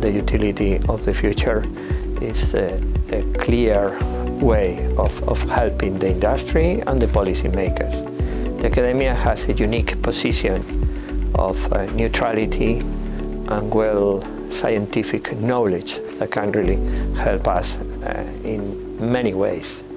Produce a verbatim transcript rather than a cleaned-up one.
the utility of the future is a, a clear way of, of helping the industry and the policymakers. The academia has a unique position of uh, neutrality and well scientific knowledge that can really help us uh, in many ways.